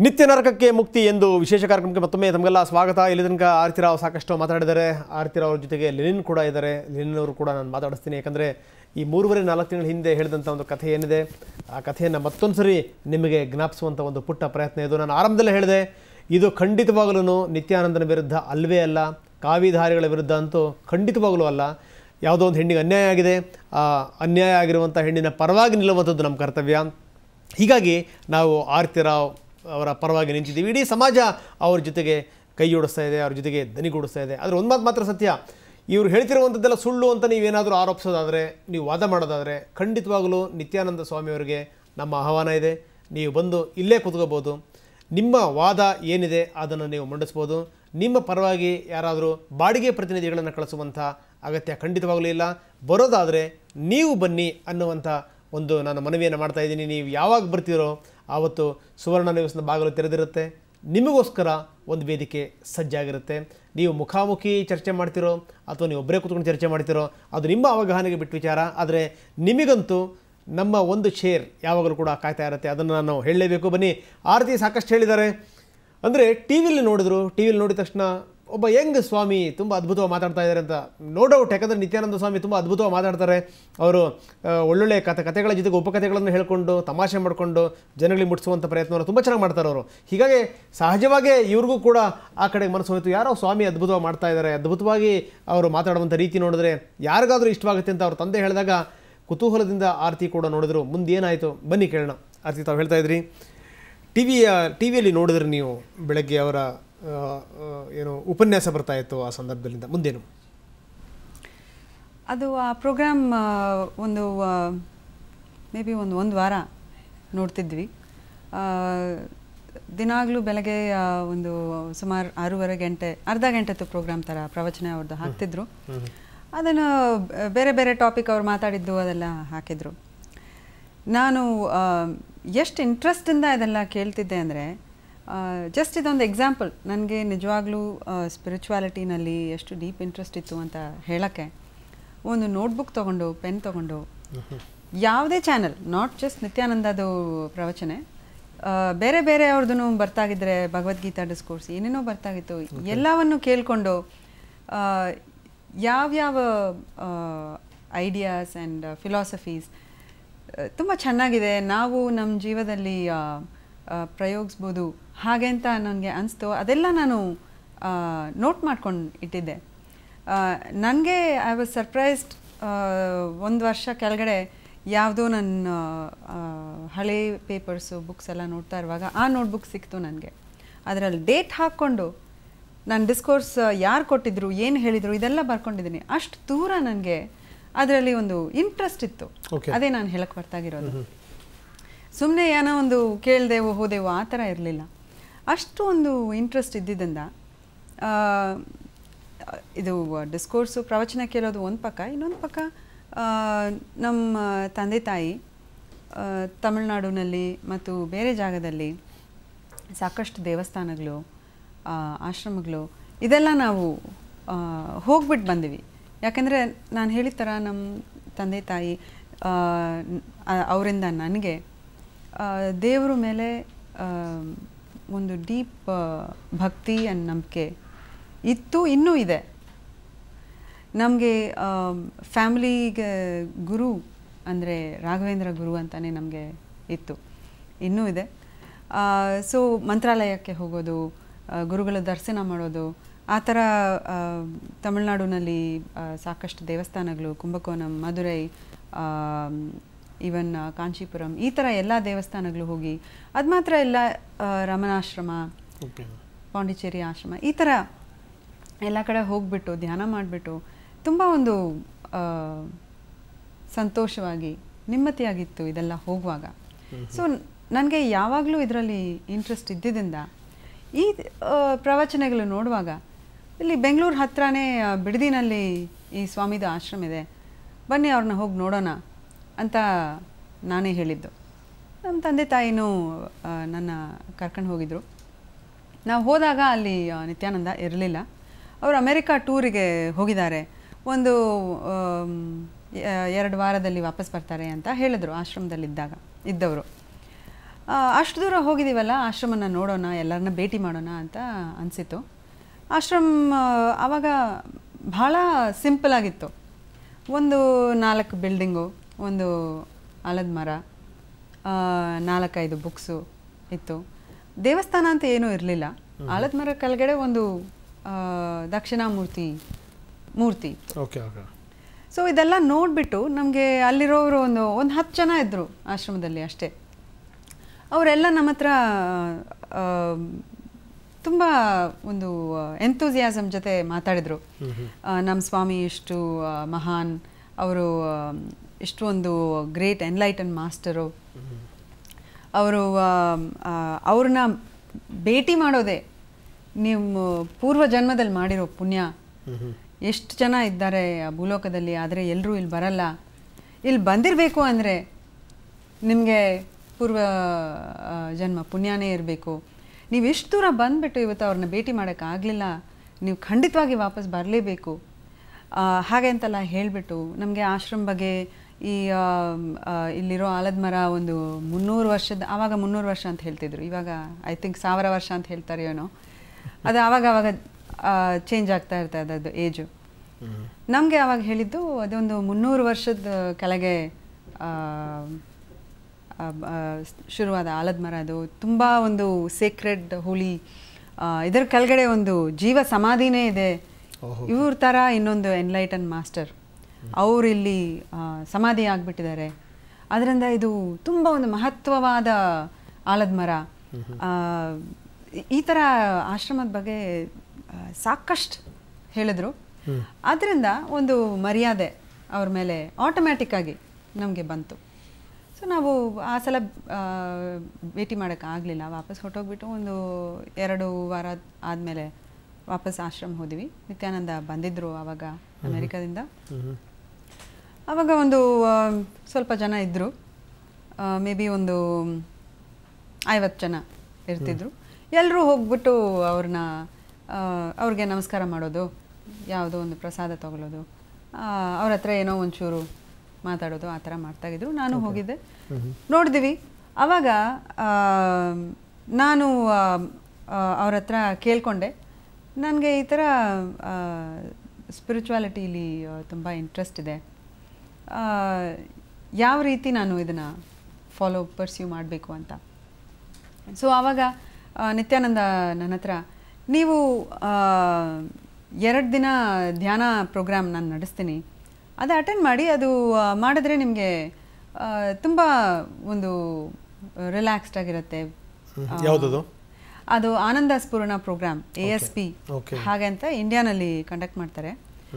ನಿತ್ಯ ನರಕಕ್ಕೆ ಮುಕ್ತಿ ಎಂದು ವಿಶೇಷ ಕಾರ್ಯಕ್ರಮಕ್ಕೆ ಮತ್ತೊಮ್ಮೆ ತಮಗೆಲ್ಲ ಸ್ವಾಗತ. ಇಲ್ಲಿ ತನಕ ಆರ್ತಿರಾವ್ ಸಾಕಷ್ಟು ಮಾತಾಡಿದ್ದಾರೆ. ಆರ್ತಿರಾವ್ ಅವ್ರ ಜೊತೆಗೆ ಲೆನಿನ್ ಕೂಡ ಇದ್ದಾರೆ. ಲೆನಿನ್ ಅವರು ಕೂಡ ನಾನು ಮಾತಾಡಿಸ್ತೀನಿ. ಯಾಕಂದರೆ ಈ 3.5-4 ತಿಂಗಳ ಹಿಂದೆ ಹೇಳಿದಂಥ ಒಂದು ಕಥೆ ಏನಿದೆ, ಆ ಕಥೆಯನ್ನು ಮತ್ತೊಂದು ಸರಿ ನಿಮಗೆ ಜ್ಞಾಪಿಸುವಂಥ ಒಂದು ಪುಟ್ಟ ಪ್ರಯತ್ನ ಇದು. ನಾನು ಆರಂಭದಲ್ಲೇ ಹೇಳಿದೆ, ಇದು ಖಂಡಿತವಾಗಲೂ ನಿತ್ಯಾನಂದನ ವಿರುದ್ಧ ಅಲ್ವೇ ಅಲ್ಲ, ಕಾವಿಧಾರಿಗಳ ವಿರುದ್ಧ ಅಂತೂ ಖಂಡಿತವಾಗಲೂ ಅಲ್ಲ. ಯಾವುದೋ ಒಂದು ಹೆಣ್ಣಿಗೆ ಅನ್ಯಾಯ ಆಗಿದೆ, ಆ ಅನ್ಯಾಯ ಆಗಿರುವಂಥ ಹೆಣ್ಣಿನ ಪರವಾಗಿ ನಿಲ್ಲುವಂಥದ್ದು ನಮ್ಮ ಕರ್ತವ್ಯ. ಹೀಗಾಗಿ ನಾವು ಆರ್ತಿರಾವ್ ಅವರ ಪರವಾಗಿ ನಿಂತಿದ್ದೀವಿ. ಇಡೀ ಸಮಾಜ ಅವ್ರ ಜೊತೆಗೆ ಕೈ ಜೋಡಿಸ್ತಾ ಇದೆ, ಅವ್ರ ಜೊತೆಗೆ ದನಿಗೂಡಿಸ್ತಾ ಇದೆ. ಆದರೆ ಒಂದು ಮಾತು ಮಾತ್ರ ಸತ್ಯ, ಇವರು ಹೇಳ್ತಿರುವಂಥದ್ದೆಲ್ಲ ಸುಳ್ಳು ಅಂತ ನೀವೇನಾದರೂ ಆರೋಪಿಸೋದಾದರೆ, ನೀವು ವಾದ ಮಾಡೋದಾದರೆ, ಖಂಡಿತವಾಗಲೂ ನಿತ್ಯಾನಂದ ಸ್ವಾಮಿಯವರಿಗೆ ನಮ್ಮ ಆಹ್ವಾನ ಇದೆ. ನೀವು ಬಂದು ಇಲ್ಲೇ ಕೂತ್ಕೋಬೋದು. ನಿಮ್ಮ ವಾದ ಏನಿದೆ ಅದನ್ನು ನೀವು ಮಂಡಿಸ್ಬೋದು. ನಿಮ್ಮ ಪರವಾಗಿ ಯಾರಾದರೂ ಬಾಡಿಗೆ ಪ್ರತಿನಿಧಿಗಳನ್ನು ಕಳಿಸುವಂಥ ಅಗತ್ಯ ಖಂಡಿತವಾಗಲೂ ಇಲ್ಲ. ಬರೋದಾದರೆ ನೀವು ಬನ್ನಿ ಅನ್ನುವಂಥ ಒಂದು ನಾನು ಮನವಿಯನ್ನು ಮಾಡ್ತಾಯಿದ್ದೀನಿ. ನೀವು ಯಾವಾಗ ಬರ್ತೀರೋ ಆವತ್ತು ಸುವರ್ಣ ನ್ಯೂಸ್ನ ಬಾಗಿಲು ತೆರೆದಿರುತ್ತೆ. ನಿಮಗೋಸ್ಕರ ಒಂದು ವೇದಿಕೆ ಸಜ್ಜಾಗಿರುತ್ತೆ. ನೀವು ಮುಖಾಮುಖಿ ಚರ್ಚೆ ಮಾಡ್ತಿರೋ ಅಥವಾ ನೀವು ಒಬ್ಬರೇ ಕೂತ್ಕೊಂಡು ಚರ್ಚೆ ಮಾಡ್ತಿರೋ ಅದು ನಿಮ್ಮ ಅವಗಾಹನೆಗೆ ಬಿಟ್ಟು ವಿಚಾರ. ಆದರೆ ನಿಮಗಂತೂ ನಮ್ಮ ಒಂದು ಶೇರ್ ಯಾವಾಗಲೂ ಕೂಡ ಕಾಯ್ತಾ ಇರುತ್ತೆ. ಅದನ್ನು ನಾನು ಹೇಳಲೇಬೇಕು. ಬನ್ನಿ, ಆರತಿ ಸಾಕಷ್ಟು ಹೇಳಿದ್ದಾರೆ. ಅಂದರೆ ಟಿ ವಿಲಿ ನೋಡಿದ್ರು, ಟಿ ವಿಲಿ ನೋಡಿದ ತಕ್ಷಣ ಒಬ್ಬ ಯಂಗ್ ಸ್ವಾಮಿ ತುಂಬ ಅದ್ಭುತವಾಗಿ ಮಾತಾಡ್ತಾ ಇದ್ದಾರೆ ಅಂತ. ನೋ ಡೌಟ್, ಯಾಕಂದರೆ ನಿತ್ಯಾನಂದ ಸ್ವಾಮಿ ತುಂಬ ಅದ್ಭುತವಾಗಿ ಮಾತಾಡ್ತಾರೆ. ಅವರು ಒಳ್ಳೊಳ್ಳೆ ಕಥೆಗಳ ಜೊತೆಗೆ ಉಪಕಥೆಗಳನ್ನು ಹೇಳ್ಕೊಂಡು ತಮಾಷೆ ಮಾಡಿಕೊಂಡು ಜನಗಳಿಗೆ ಮುಟ್ಟಿಸುವಂಥ ಪ್ರಯತ್ನವನ್ನು ತುಂಬ ಚೆನ್ನಾಗಿ ಮಾಡ್ತಾರೆ ಅವರು. ಹೀಗಾಗಿ ಸಹಜವಾಗೇ ಇವ್ರಿಗೂ ಕೂಡ ಆ ಕಡೆಗೆ ಮನಸ್ಸು ಹೋಯಿತು, ಯಾರೋ ಸ್ವಾಮಿ ಅದ್ಭುತವಾಗಿ ಮಾಡ್ತಾ ಇದ್ದಾರೆ, ಅದ್ಭುತವಾಗಿ ಅವರು ಮಾತಾಡುವಂಥ ರೀತಿ ನೋಡಿದ್ರೆ ಯಾರಿಗಾದರೂ ಇಷ್ಟವಾಗುತ್ತೆ ಅಂತ ಅವ್ರ ತಂದೆ ಹೇಳಿದಾಗ ಕುತೂಹಲದಿಂದ ಆರತಿ ಕೂಡ ನೋಡಿದ್ರು. ಮುಂದೇನಾಯಿತು ಬನ್ನಿ ಕೇಳೋಣ. ಆರತಿ, ತಾವು ಹೇಳ್ತಾ ಇದ್ರಿ ಟಿ ವಿಯಲ್ಲಿ ನೋಡಿದ್ರೆ ನೀವು ಬೆಳಗ್ಗೆ ಅವರ ಏನು ಉಪನ್ಯಾಸ ಬರ್ತಾ ಇತ್ತು, ಆ ಸಂದರ್ಭದಲ್ಲಿಂದ ಮುಂದೇನು? ಅದು ಆ ಪ್ರೋಗ್ರಾಮ್ ಒಂದು ಮೇ ಬಿ ಒಂದು ವಾರ ನೋಡ್ತಿದ್ವಿ. ದಿನಾಗಲೂ ಬೆಳಗ್ಗೆ ಒಂದು ಸುಮಾರು 6:30 ಗಂಟೆ, ಅರ್ಧ ಗಂಟೆತ್ತು ಪ್ರೋಗ್ರಾಮ್ ಥರ ಪ್ರವಚನ ಅವ್ರದ್ದು ಹಾಕ್ತಿದ್ರು. ಅದನ್ನು ಬೇರೆ ಬೇರೆ ಟಾಪಿಕ್ ಅವ್ರು ಮಾತಾಡಿದ್ದು ಅದೆಲ್ಲ ಹಾಕಿದ್ರು. ನಾನು ಎಷ್ಟು ಇಂಟ್ರೆಸ್ಟಿಂದ ಇದೆಲ್ಲ ಕೇಳ್ತಿದ್ದೆ ಅಂದರೆ, ಜಸ್ಟ್ ಇದೊಂದು ಎಕ್ಸಾಂಪಲ್. ನನಗೆ ನಿಜವಾಗ್ಲೂ ಸ್ಪಿರಿಚುವಾಲಿಟಿನಲ್ಲಿ ಎಷ್ಟು ಡೀಪ್ ಇಂಟ್ರೆಸ್ಟ್ ಇತ್ತು ಅಂತ ಹೇಳೋಕ್ಕೆ, ಒಂದು ನೋಟ್ಬುಕ್ ತೊಗೊಂಡು ಪೆನ್ ತೊಗೊಂಡು ಯಾವುದೇ ಚಾನಲ್, ನಾಟ್ ಜಸ್ಟ್ ನಿತ್ಯಾನಂದದು ಪ್ರವಚನೆ, ಬೇರೆ ಬೇರೆ ಅವ್ರದ್ದು ಬರ್ತಾಗಿದ್ರೆ ಭಗವದ್ಗೀತಾ ಡಿಸ್ಕೋರ್ಸ್ ಏನೇನೋ ಬರ್ತಾಗಿತ್ತು, ಎಲ್ಲವನ್ನು ಕೇಳಿಕೊಂಡು ಯಾವ್ಯಾವ ಐಡಿಯಾಸ್ ಆ್ಯಂಡ್ ಫಿಲಾಸಫೀಸ್ ತುಂಬ ಚೆನ್ನಾಗಿದೆ, ನಾವು ನಮ್ಮ ಜೀವನದಲ್ಲಿ ಪ್ರಯೋಗಿಸ್ಬೋದು ಹಾಗೆ ಅಂತ ನನಗೆ ಅನಿಸ್ತು. ಅದೆಲ್ಲ ನಾನು ನೋಟ್ ಮಾಡ್ಕೊಂಡು ಇಟ್ಟಿದ್ದೆ. ನನಗೆ ಐ ವಾಸ್ ಸರ್ಪ್ರೈಸ್ಡ್. 1 ವರ್ಷ ಕೆಳಗಡೆ ಯಾವುದೋ ನನ್ನ ಹಳೆ ಪೇಪರ್ಸು ಬುಕ್ಸ್ ಎಲ್ಲ ನೋಡ್ತಾ ಇರುವಾಗ ಆ ನೋಟ್ಬುಕ್ ಸಿಕ್ತು ನನಗೆ. ಅದರಲ್ಲಿ ಡೇಟ್ ಹಾಕ್ಕೊಂಡು ನಾನು ಡಿಸ್ಕೋರ್ಸ್ ಯಾರು ಕೊಟ್ಟಿದ್ರು, ಏನು ಹೇಳಿದರು, ಇದೆಲ್ಲ ಬರ್ಕೊಂಡಿದ್ದೀನಿ. ಅಷ್ಟು ದೂರ ನನಗೆ ಅದರಲ್ಲಿ ಒಂದು ಇಂಟ್ರೆಸ್ಟ್ ಇತ್ತು. ಅದೇ ನಾನು ಹೇಳಕ್ಕೆ ಬರ್ತಾಗಿರೋದು. ಸುಮ್ಮನೆ ಏನೋ ಒಂದು ಕೇಳ್ದೇವೋ ಹೋದೆವೋ ಆ ಥರ ಇರಲಿಲ್ಲ. ಅಷ್ಟು ಒಂದು ಇಂಟ್ರೆಸ್ಟ್ ಇದ್ದಿದ್ದರಿಂದ ಇದು ಡಿಸ್ಕೋರ್ಸು ಪ್ರವಚನ ಕೇಳೋದು ಒಂದು ಪಕ್ಕ, ಇನ್ನೊಂದು ಪಕ್ಕ ನಮ್ಮ ತಂದೆ ತಾಯಿ ತಮಿಳುನಾಡಿನಲ್ಲಿ ಮತ್ತು ಬೇರೆ ಜಾಗದಲ್ಲಿ ಸಾಕಷ್ಟು ದೇವಸ್ಥಾನಗಳು, ಆಶ್ರಮಗಳು ಇದೆಲ್ಲ ನಾವು ಹೋಗ್ಬಿಟ್ಟು ಬಂದಿವಿ. ಯಾಕೆಂದರೆ ನಾನು ಹೇಳಿದ ಥರ ನಮ್ಮ ತಂದೆ ತಾಯಿ ಅವರಿಂದ ನನಗೆ ದೇವರ ಮೇಲೆ ಒಂದು ಡೀಪ್ ಭಕ್ತಿ ಆ್ಯಂಡ್ ನಂಬಿಕೆ ಇತ್ತು, ಇನ್ನೂ ಇದೆ. ನಮಗೆ ಫ್ಯಾಮಿಲಿಗೆ ಗುರು ಅಂದರೆ ರಾಘವೇಂದ್ರ ಗುರು ಅಂತಲೇ ನಮಗೆ ಇತ್ತು, ಇನ್ನೂ ಇದೆ. ಸೊ ಮಂತ್ರಾಲಯಕ್ಕೆ ಹೋಗೋದು, ಗುರುಗಳ ದರ್ಶನ ಮಾಡೋದು, ಆ ಥರ ತಮಿಳುನಾಡಿನಲ್ಲಿ ಸಾಕಷ್ಟು ದೇವಸ್ಥಾನಗಳು, ಕುಂಭಕೋಣಂ, ಮಧುರೈ, ಈವನ್ ಕಾಂಚೀಪುರಂ, ಈ ಥರ ಎಲ್ಲ ದೇವಸ್ಥಾನಗಳು ಹೋಗಿ, ಅದು ಮಾತ್ರ ಎಲ್ಲ ರಮಣಾಶ್ರಮ, ಪಾಂಡಿಚೇರಿ ಆಶ್ರಮ, ಈ ಥರ ಎಲ್ಲ ಕಡೆ ಹೋಗಿಬಿಟ್ಟು ಧ್ಯಾನ ಮಾಡಿಬಿಟ್ಟು ತುಂಬ ಒಂದು ಸಂತೋಷವಾಗಿ ನೆಮ್ಮದಿಯಾಗಿತ್ತು ಇದೆಲ್ಲ ಹೋಗುವಾಗ. ಸೊ ನನಗೆ ಯಾವಾಗಲೂ ಇದರಲ್ಲಿ ಇಂಟ್ರೆಸ್ಟ್ ಇದ್ದಿದ್ದರಿಂದ ಈ ಪ್ರವಚನಗಳು ನೋಡುವಾಗ, ಇಲ್ಲಿ ಬೆಂಗಳೂರು ಹತ್ರನೇ ಬಿಡದಿನಲ್ಲಿ ಈ ಸ್ವಾಮಿದು ಆಶ್ರಮ ಇದೆ, ಬನ್ನಿ ಅವ್ರನ್ನ ಹೋಗಿ ನೋಡೋಣ ಅಂತ ನಾನೇ ಹೇಳಿದ್ದು. ನಮ್ಮ ತಂದೆ ತಾಯಿನೂ ನನ್ನ ಕರ್ಕೊಂಡು ಹೋಗಿದ್ರು. ನಾವು ಹೋದಾಗ ಅಲ್ಲಿ ನಿತ್ಯಾನಂದ ಇರಲಿಲ್ಲ. ಅವರು ಅಮೆರಿಕಾ ಟೂರಿಗೆ ಹೋಗಿದ್ದಾರೆ, ಒಂದು 2 ವಾರದಲ್ಲಿ ವಾಪಸ್ ಬರ್ತಾರೆ ಅಂತ ಹೇಳಿದ್ರು ಆಶ್ರಮದಲ್ಲಿದ್ದಾಗ ಇದ್ದವರು. ಅಷ್ಟು ದೂರ ಹೋಗಿದ್ದೀವಲ್ಲ, ಆಶ್ರಮನ ನೋಡೋಣ, ಎಲ್ಲರನ್ನ ಭೇಟಿ ಮಾಡೋಣ ಅಂತ ಅನಿಸಿತು. ಆಶ್ರಮ ಆವಾಗ ಭಾಳ ಸಿಂಪಲ್ ಆಗಿತ್ತು. ಒಂದು 4 ಬಿಲ್ಡಿಂಗು, ಒಂದು ಆಲದ ಮರ, 4-5 ಬುಕ್ಸು ಇತ್ತು. ದೇವಸ್ಥಾನ ಅಂತ ಏನೂ ಇರಲಿಲ್ಲ. ಆಲದ ಮರ ಕೆಳಗಡೆ ಒಂದು ದಕ್ಷಿಣಾಮೂರ್ತಿ ಮೂರ್ತಿ. ಸೊ ಇದೆಲ್ಲ ನೋಡಿಬಿಟ್ಟು ನಮಗೆ ಅಲ್ಲಿರೋರು ಒಂದು 10 ಜನ ಇದ್ದರು ಆಶ್ರಮದಲ್ಲಿ ಅಷ್ಟೇ. ಅವರೆಲ್ಲ ನಮ್ಮ ಹತ್ರ ತುಂಬ ಒಂದು ಎಂತೂಸಿಯಾಸಮ್ ಜೊತೆ ಮಾತಾಡಿದರು. ನಮ್ಮ ಸ್ವಾಮಿ ಇಷ್ಟು ಮಹಾನ್, ಅವರು ಇಷ್ಟು ಒಂದು ಗ್ರೇಟ್ ಎನ್ಲೈಟನ್ ಮಾಸ್ಟರು, ಅವರು ಅವ್ರನ್ನ ಭೇಟಿ ಮಾಡೋದೇ ನೀವು ಪೂರ್ವ ಜನ್ಮದಲ್ಲಿ ಮಾಡಿರೋ ಪುಣ್ಯ. ಎಷ್ಟು ಜನ ಇದ್ದಾರೆ ಭೂಲೋಕದಲ್ಲಿ, ಆದರೆ ಎಲ್ಲರೂ ಇಲ್ಲಿ ಬರಲ್ಲ. ಇಲ್ಲಿ ಬಂದಿರಬೇಕು ಅಂದರೆ ನಿಮಗೆ ಪೂರ್ವ ಜನ್ಮ ಪುಣ್ಯನೇ ಇರಬೇಕು. ನೀವು ಎಷ್ಟು ದೂರ ಬಂದುಬಿಟ್ಟು ಇವತ್ತು ಅವ್ರನ್ನ ಭೇಟಿ ಮಾಡೋಕ್ಕಾಗಲಿಲ್ಲ, ನೀವು ಖಂಡಿತವಾಗಿ ವಾಪಸ್ ಬರಲೇಬೇಕು ಹಾಗೆ ಅಂತೆಲ್ಲ ಹೇಳಿಬಿಟ್ಟು ನಮಗೆ ಆಶ್ರಮ ಬಗ್ಗೆ, ಈ ಇಲ್ಲಿರೋ ಆಲದ ಮರ ಒಂದು 300 ವರ್ಷದ, ಆವಾಗ 300 ವರ್ಷ ಅಂತ ಹೇಳ್ತಿದ್ರು, ಇವಾಗ ಐ ಥಿಂಕ್ 1000 ವರ್ಷ ಅಂತ ಹೇಳ್ತಾರೆ ಏನೋ. ಅದು ಆವಾಗ ಚೇಂಜ್ ಆಗ್ತಾ ಇರ್ತದೆ ಅದರದ್ದು ಏಜು. ನಮಗೆ ಆವಾಗ ಹೇಳಿದ್ದು ಅದೊಂದು 300 ವರ್ಷದ ಕೆಳಗೆ ಶುರುವಾದ ಆಲದ ಮರ. ಅದು ತುಂಬ ಒಂದು ಸೇಕ್ರೆಡ್ ಹೋಲಿ. ಇದರ ಕೆಳಗಡೆ ಒಂದು ಜೀವ ಸಮಾಧಿನೇ ಇದೆ. ಇವ್ರ ಥರ ಇನ್ನೊಂದು ಎನ್ಲೈಟನ್ ಮಾಸ್ಟರ್ ಅವರು ಇಲ್ಲಿ ಸಮಾಧಿ ಆಗಿಬಿಟ್ಟಿದ್ದಾರೆ. ಅದರಿಂದ ಇದು ತುಂಬ ಒಂದು ಮಹತ್ವವಾದ ಆಲದ ಮರ. ಈ ಥರ ಆಶ್ರಮದ ಬಗ್ಗೆ ಸಾಕಷ್ಟು ಹೇಳಿದ್ರು. ಆದ್ದರಿಂದ ಒಂದು ಮರ್ಯಾದೆ ಅವ್ರ ಮೇಲೆ ಆಟೋಮ್ಯಾಟಿಕ್ಕಾಗಿ ನಮಗೆ ಬಂತು. ಸೊ ನಾವು ಆ ಸಲ ಭೇಟಿ ಮಾಡೋಕ್ಕಾಗಲಿಲ್ಲ, ವಾಪಸ್ ಹೊರಟೋಗ್ಬಿಟ್ಟು ಒಂದು 2 ವಾರ ಆದಮೇಲೆ ವಾಪಸ್ ಆಶ್ರಮ ಹೋದ್ವಿ. ನಿತ್ಯಾನಂದ ಬಂದಿದ್ದರು ಆವಾಗ ಅಮೆರಿಕದಿಂದ. ಆವಾಗ ಒಂದು ಸ್ವಲ್ಪ ಜನ ಇದ್ದರು, ಮೇ ಬಿ ಒಂದು 50 ಜನ ಇರ್ತಿದ್ರು. ಎಲ್ಲರೂ ಹೋಗ್ಬಿಟ್ಟು ಅವ್ರಿಗೆ ನಮಸ್ಕಾರ ಮಾಡೋದು, ಯಾವುದೋ ಒಂದು ಪ್ರಸಾದ ತಗೊಳ್ಳೋದು, ಅವ್ರ ಹತ್ರ ಏನೋ ಒಂಚೂರು ಮಾತಾಡೋದು, ಆ ಥರ ಮಾಡ್ತಾಯಿದ್ರು. ನಾನು ಹೋಗಿದ್ದೆ, ನೋಡಿದ್ವಿ. ಆವಾಗ ನಾನು ಅವ್ರ ಹತ್ರ ಕೇಳಿಕೊಂಡೆ, ನನಗೆ ಈ ಥರ ಸ್ಪಿರಿಚುವಾಲಿಟಿಲಿ ತುಂಬ ಇಂಟ್ರೆಸ್ಟ್ ಇದೆ, ಯಾವ ರೀತಿ ನಾನು ಇದನ್ನು ಪರ್ಸ್ಯೂ ಮಾಡಬೇಕು ಅಂತ. ಸೊ ಆವಾಗ ನಿತ್ಯಾನಂದ ನನ್ನ ಹತ್ರ, ನೀವು 2 ದಿನ ಧ್ಯಾನ ಪ್ರೋಗ್ರಾಮ್ ನಾನು ನಡೆಸ್ತೀನಿ, ಅದು ಅಟೆಂಡ್ ಮಾಡಿ, ಅದು ಮಾಡಿದ್ರೆ ನಿಮಗೆ ತುಂಬ ಒಂದು ರಿಲ್ಯಾಕ್ಸ್ಡ್ ಆಗಿರುತ್ತೆ. ಯಾವುದದು? ಅದು ಆನಂದ ಸ್ಫೂರ್ಣ ಪ್ರೋಗ್ರಾಮ್, ASP ಹಾಗೆ ಅಂತ ಇಂಡಿಯಾನಲ್ಲಿ ಕಂಡಕ್ಟ್ ಮಾಡ್ತಾರೆ.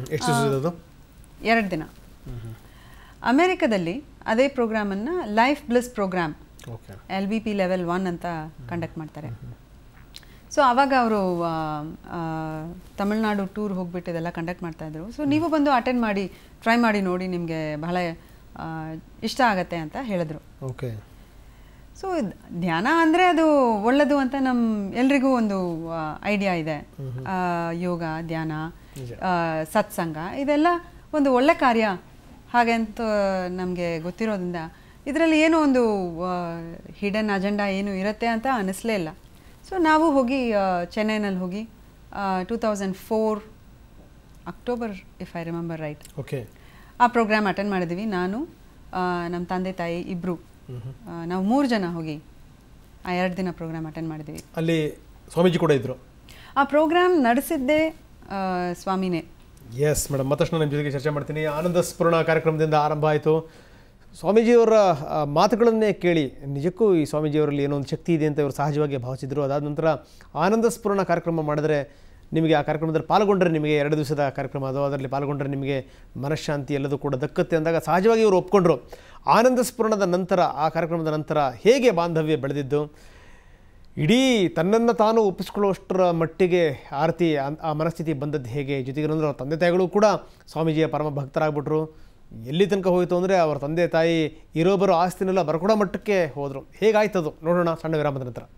2 ದಿನ. ಅಮೆರಿಕದಲ್ಲಿ ಅದೇ ಪ್ರೋಗ್ರಾಮನ್ನು life bliss program LBP level 1 ಅಂತ ಕಂಡಕ್ಟ್ ಮಾಡ್ತಾರೆ. ಸೊ ಆವಾಗ ಅವರು ತಮಿಳ್ನಾಡು ಟೂರ್ ಹೋಗ್ಬಿಟ್ಟು ಇದೆಲ್ಲ ಕಂಡಕ್ಟ್ ಮಾಡ್ತಾಯಿದ್ರು. ಸೊ ನೀವು ಬಂದು ಅಟೆಂಡ್ ಮಾಡಿ, ಟ್ರೈ ಮಾಡಿ ನೋಡಿ, ನಿಮಗೆ ಬಹಳ ಇಷ್ಟ ಆಗತ್ತೆ ಅಂತ ಹೇಳಿದ್ರು. ಓಕೆ. ಸೊ ಧ್ಯಾನ ಅಂದರೆ ಅದು ಒಳ್ಳೆಯದು ಅಂತ ಎಲ್ರಿಗೂ ಒಂದು ಐಡಿಯಾ ಇದೆ. ಯೋಗ, ಧ್ಯಾನ, ಸತ್ಸಂಗ ಇದೆಲ್ಲ ಒಂದು ಒಳ್ಳೆ ಕಾರ್ಯ ಹಾಗೆ ಅಂತ ನಮಗೆ ಗೊತ್ತಿರೋದ್ರಿಂದ ಇದರಲ್ಲಿ ಏನೋ ಒಂದು ಹಿಡನ್ ಅಜೆಂಡಾ ಏನು ಇರುತ್ತೆ ಅಂತ ಅನ್ನಿಸ್ಲೇ ಇಲ್ಲ. ಸೊ ನಾವು ಹೋಗಿ ಚೆನ್ನೈನಲ್ಲಿ ಹೋಗಿ 2004 October, if I remember right, okay, ಆ ಪ್ರೋಗ್ರಾಮ್ ಅಟೆಂಡ್ ಮಾಡಿದ್ವಿ. ನಾನು, ನಮ್ಮ ತಂದೆ ತಾಯಿ ಇಬ್ಬರು, ನಾವು 3 ಜನ ಹೋಗಿ ಆ 2 ದಿನ ಪ್ರೋಗ್ರಾಮ್ ಅಟೆಂಡ್ ಮಾಡಿದ್ವಿ. ಅಲ್ಲಿ ಸ್ವಾಮೀಜಿ ಕೂಡ ಇದ್ದರು. ಆ ಪ್ರೋಗ್ರಾಮ್ ನಡೆಸಿದ್ದೇ ಸ್ವಾಮಿನೇ. ಎಸ್ ಮೇಡಮ್, ಮತ್ತಷ್ಟು ನಿಮ್ಮ ಜೊತೆಗೆ ಚರ್ಚೆ ಮಾಡ್ತೀನಿ. ಆನಂದ ಸ್ಫುರಣ ಕಾರ್ಯಕ್ರಮದಿಂದ ಆರಂಭ ಆಯಿತು. ಸ್ವಾಮೀಜಿಯವರ ಮಾತುಗಳನ್ನೇ ಕೇಳಿ ನಿಜಕ್ಕೂ ಈ ಸ್ವಾಮೀಜಿಯವರಲ್ಲಿ ಏನೋ ಒಂದು ಶಕ್ತಿ ಇದೆ ಅಂತ ಇವರು ಸಹಜವಾಗಿ ಭಾವಿಸಿದರು. ಅದಾದ ನಂತರ ಆನಂದ ಸ್ಫುರಣ ಕಾರ್ಯಕ್ರಮ ಮಾಡಿದ್ರೆ, ನಿಮಗೆ ಆ ಕಾರ್ಯಕ್ರಮದಲ್ಲಿ ಪಾಲ್ಗೊಂಡ್ರೆ, ನಿಮಗೆ 2 ದಿವಸದ ಕಾರ್ಯಕ್ರಮ ಅದು, ಅದರಲ್ಲಿ ಪಾಲ್ಗೊಂಡ್ರೆ ನಿಮಗೆ ಮನಃಶಾಂತಿ ಎಲ್ಲದೂ ಕೂಡ ದಕ್ಕತ್ತೆ ಅಂದಾಗ ಸಹಜವಾಗಿ ಇವರು ಒಪ್ಕೊಂಡ್ರು. ಆನಂದ ಸ್ಫುರಣದ ನಂತರ, ಆ ಕಾರ್ಯಕ್ರಮದ ನಂತರ ಹೇಗೆ ಬಾಂಧವ್ಯ ಬೆಳೆದಿದ್ದು, ಇಡೀ ತನ್ನನ್ನು ತಾನು ಒಪ್ಪಿಸ್ಕೊಳ್ಳುವಷ್ಟರ ಮಟ್ಟಿಗೆ ಆರತಿ ಆ ಮನಸ್ಥಿತಿ ಬಂದದ್ದು ಹೇಗೆ, ಜೊತೆಗೆ ಅಂದರೆ ಅವ್ರ ತಂದೆ ತಾಯಿಗಳು ಕೂಡ ಸ್ವಾಮೀಜಿಯ ಪರಮ ಭಕ್ತರಾಗ್ಬಿಟ್ರು. ಎಲ್ಲಿ ತನಕ ಹೋಯಿತು ಅಂದರೆ ಅವರ ತಂದೆ ತಾಯಿ ಇರೋಬರೋ ಆಸ್ತಿನೆಲ್ಲ ಬರ್ಕೊಡೋ ಮಟ್ಟಕ್ಕೆ ಹೋದರು. ಹೇಗಾಯ್ತದು ನೋಡೋಣ ಸಣ್ಣ ವಿರಾಮದ ನಂತರ.